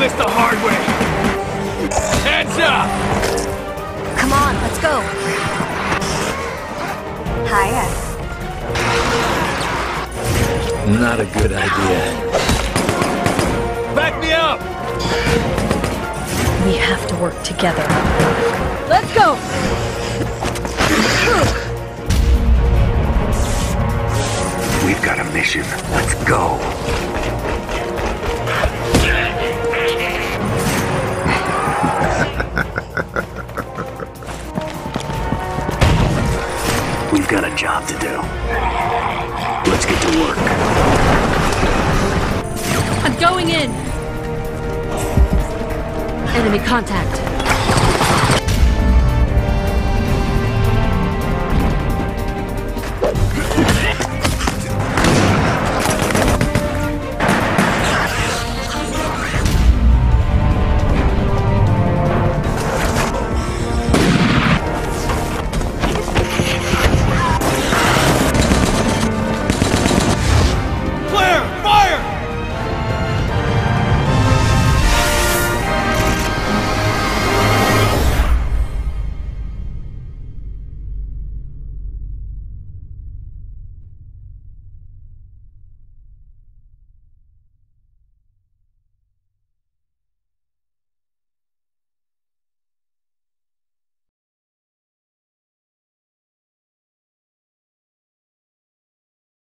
this the hard way. Heads up! Come on, let's go. Hiya. Not a good idea. Back me up! We have to work together. Let's go! We've got a mission. Let's go. We've got a job to do. Let's get to work. I'm going in! Enemy contact.